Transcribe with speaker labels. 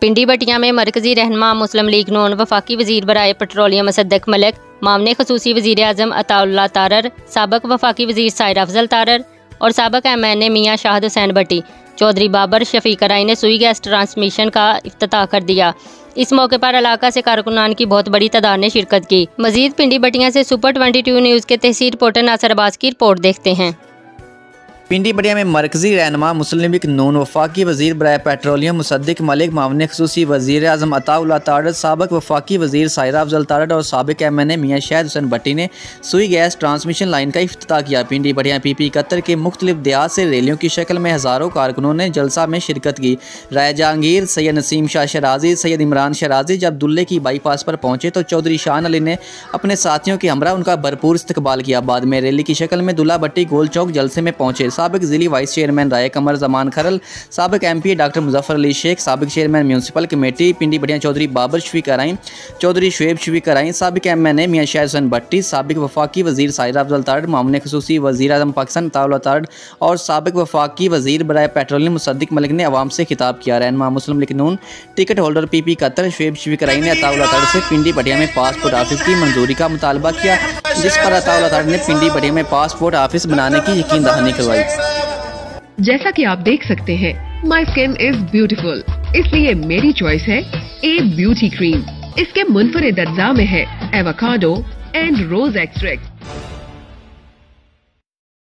Speaker 1: पिंडी बटिया में मरकजी रहनुमा मुस्लिम लीग नून वफाकी वजीर बराए पेट्रोलियम असद्दक मलिक, मामले खसूसी वजीर आज़म अताउल्लाह तारर, साबक वफाकी वजीर साहिर अफजल तारर और साबक MNA मियाँ शाहिद हुसैन भट्टी, चौधरी बाबर शफीक कराई ने सुई गैस ट्रांसमिशन का इफ्तिताह कर दिया। इस मौके पर इलाका से कारकुनान की बहुत बड़ी तादाद ने शिरकत की। मजीद पिंडी बटिया से सुपर 22 न्यूज़ के तहसील रिपोर्टर नासिर अब्बास की रिपोर्ट देखते हैं।
Speaker 2: पिंडी बटिया में मरकजी रहनुमा मुस्लिम लीग नून वफाकी वजीर बराए पेट्रोलियम मुसद्दिक मलिक, मामले खसूसी वजीर आज़म अताउल्लाह तारर, साबक वफाकी वजीर साहिर अफजल तारर और साबिक MNA मियाँ शाहिद हुसैन भट्टी ने सुई गैस ट्रांसमिशन लाइन का इफ्तिताह किया। पिंडी बटिया PP 71 के मुख्तलिफ देहात से रैलियों की शक्ल में हज़ारों कारकुनों ने जलसा में शिरकत की। राय जहांगीर, सैयद नसीम शाह शराजी, सैयद इमरान शराजी जब दुल्ले की बाईपास पर पहुंचे तो चौधरी शान अली ने अपने साथियों के हमरा उनका भरपूर इस्तकबाल किया। बाद में रैली की शक्ल में दुल्ला भट्टी गोल चौक जलसे में पहुंचे। साबिक जिली वाइस चेयरमैन राय कमर जमान खरल, साबिक MP डॉक्टर मुजफ्फर अली शेख, साबिक चेयरमैन म्यूनसिपल कमेटी पिंडी बटिया चौधरी बाबर शफीक कराई, चौधरी शुएब शफीक कराई, साबिक MNA मियाँ शाहिद हुसैन भट्टी, साबिक वफाकी वजीर साहिर अफजल तारर, मामले खसूसी वजीर आज़म पाकिस्तान अताउल्लाह तारर और साबिक वफाकी वजीर बराए पेट्रोलियम मुसद्दिक मलिक ने अवाम से खिताब किया। रहनुमा Muslim League Noon ticket holder PP 71 Shoaib Shafiq Karai ने अताउल्लाह तारर से पिंडी बटिया में पासपोर्ट ऑफिस की मंजूरी का मुतालबा किया, जिस पर अताउल्लाह तारर ने पिंडी बटिया में पासपोर्ट ऑफिस बनाने की यकीन दहानी करवाई।
Speaker 3: जैसा कि आप देख सकते हैं, माई स्किन इज ब्यूटीफुल, इसलिए मेरी चॉइस है A ब्यूटी क्रीम। इसके मुनफरिद अज्जा में है एवोकाडो एंड रोज एक्सट्रैक्ट,